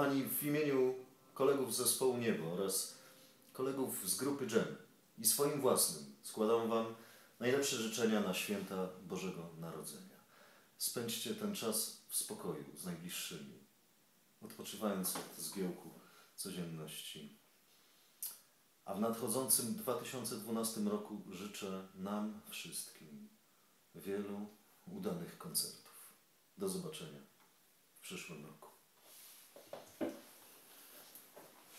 Kochani, w imieniu kolegów z zespołu Niebo oraz kolegów z grupy Dżem i swoim własnym składam Wam najlepsze życzenia na święta Bożego Narodzenia. Spędźcie ten czas w spokoju z najbliższymi, odpoczywając od zgiełku codzienności. A w nadchodzącym 2012 roku życzę nam wszystkim wielu udanych koncertów. Do zobaczenia w przyszłym roku.